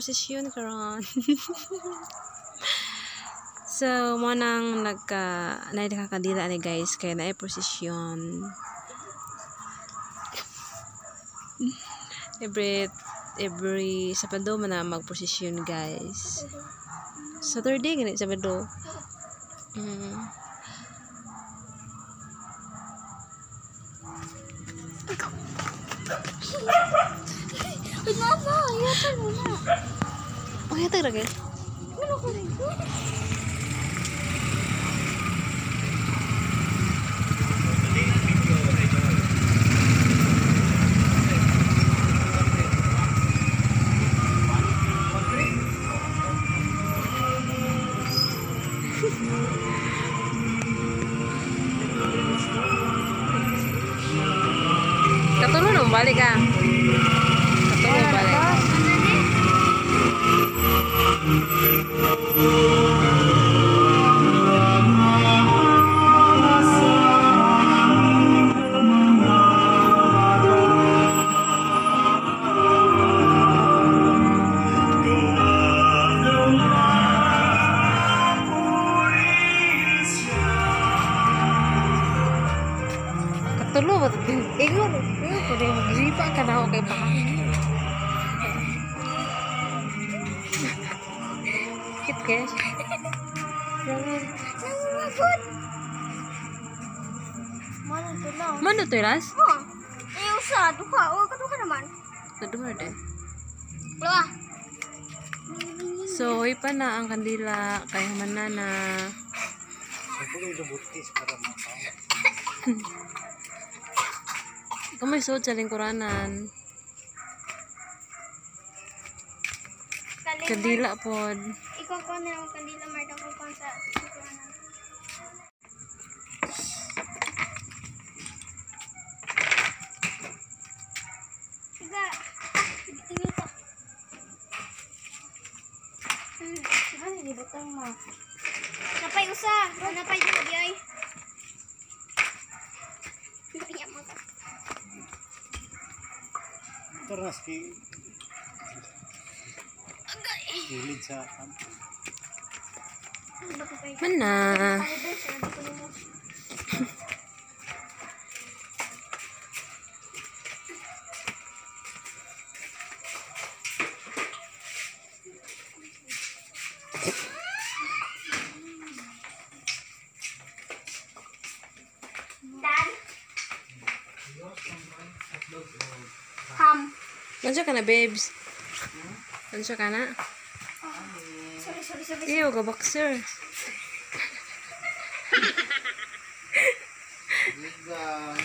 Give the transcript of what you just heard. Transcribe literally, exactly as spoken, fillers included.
posisyon karon. So mo nang nagka nay nakakadila ni guys kay naay posisyon. Every every Sabado man na magposisyon guys. Saturday gani Sabado. Mm. Kenapa? Ya tahu na. Oh, ya tahu lagi. Ano ko rin? Katulong nang balik ka. Katulong balik. Katulong ba ito? Ikaw, ikaw ko rin mag-gripa ka na ako kay Pakang. Kit guys. Nangungapot. Mana to lang? Mana to Ras? Oh. Eh usa duka. Oh, kaduka naman. Naduha din. Wala. So, hoy pa na ang kandila kay manana. Kamay suot sa lingkuranan. Kandila pod. Ikaw ko na lang kandila mardang ko kon sa sikuanan. Tiga. Ini ka. Hmm, ano ni butang mo? Napay usa, napay di ay. Iya mo. Terus ki Gilid sa Mana? Dan. Ham. Kansa ka na, babes? Kansa ka na? Sorry, sorry, sorry. Iyo, ka boxer. Liga